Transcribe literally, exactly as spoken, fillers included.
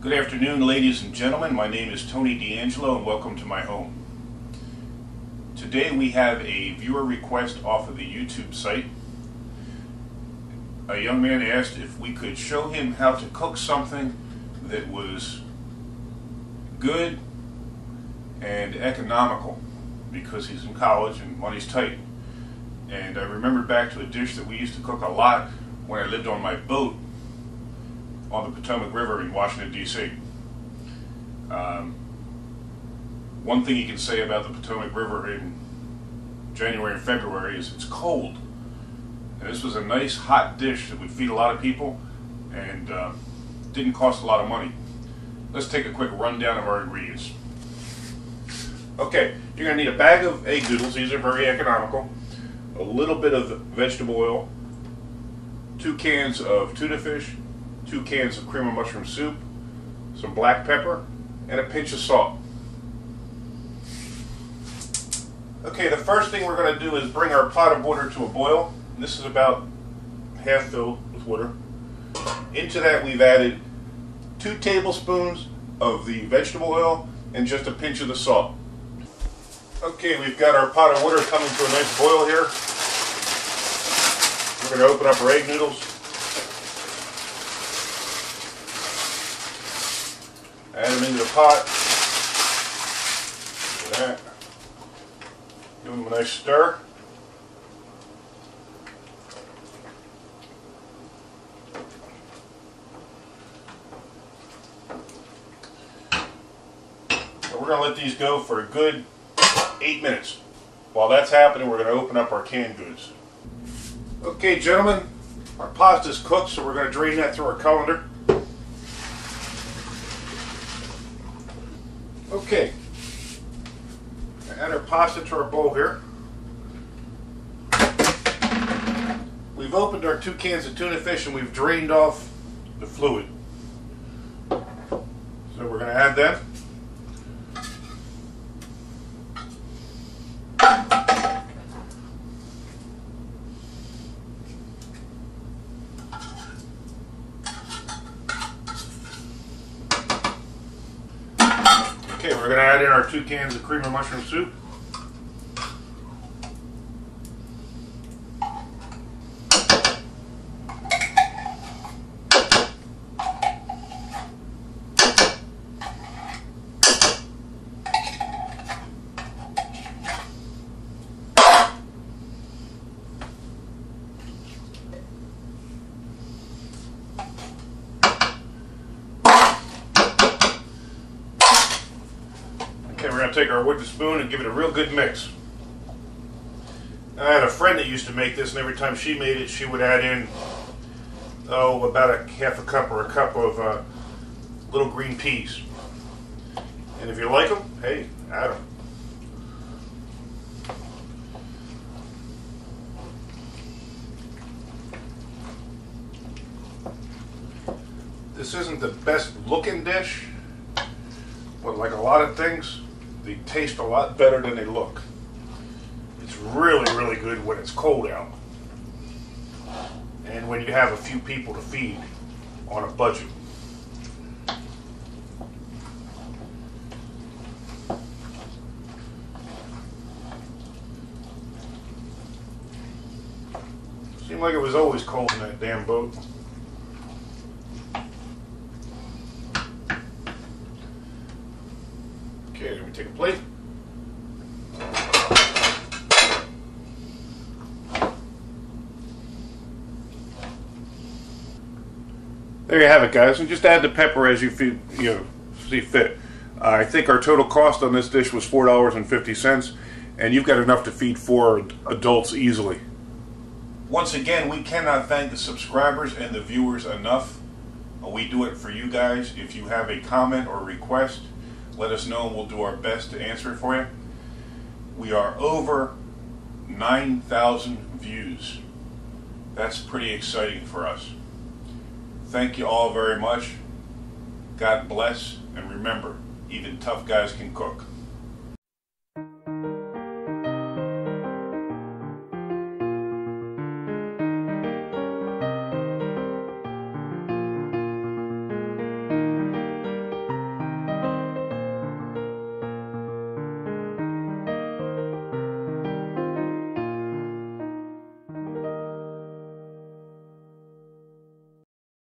Good afternoon, ladies and gentlemen. My name is Tony D'Angelo and welcome to my home. Today we have a viewer request off of the YouTube site. A young man asked if we could show him how to cook something that was good and economical because he's in college and money's tight. And I remembered back to a dish that we used to cook a lot when I lived on my boat on the Potomac River in Washington, D C Um, one thing you can say about the Potomac River in January and February is it's cold. And this was a nice hot dish that would feed a lot of people and uh, didn't cost a lot of money. Let's take a quick rundown of our ingredients. Okay, you're going to need a bag of egg noodles. These are very economical. A little bit of vegetable oil, two cans of tuna fish, two cans of cream of mushroom soup, some black pepper, and a pinch of salt. Okay, the first thing we're going to do is bring our pot of water to a boil. This is about half filled with water. Into that we've added two tablespoons of the vegetable oil and just a pinch of the salt. Okay, we've got our pot of water coming to a nice boil here. We're going to open up our egg noodles. Add them into the pot. Look at that. Give them a nice stir. So we're going to let these go for a good eight minutes. While that's happening, we're going to open up our canned goods. Okay, gentlemen, our pasta's cooked, so we're going to drain that through our colander. Okay, add our pasta to our bowl here. We've opened our two cans of tuna fish and we've drained off the fluid. So we're going to add that. Okay, we're going to add in our two cans of cream of mushroom soup. Okay, we're going to take our wooden spoon and give it a real good mix. I had a friend that used to make this, and every time she made it, she would add in, oh, about a half a cup or a cup of uh, little green peas. And if you like them, hey, add them. This isn't the best looking dish, but like a lot of things, they taste a lot better than they look. It's really, really good when it's cold out. And when you have a few people to feed on a budget. Seemed like it was always cold in that damn boat. Okay, let me take a plate. There you have it, guys. And just add the pepper as you feel, you know, see fit. Uh, I think our total cost on this dish was four dollars and fifty cents, and you've got enough to feed four adults easily. Once again, we cannot thank the subscribers and the viewers enough. We do it for you guys. If you have a comment or request, let us know and we'll do our best to answer it for you. We are over nine thousand views. That's pretty exciting for us. Thank you all very much. God bless, and remember, even tough guys can cook.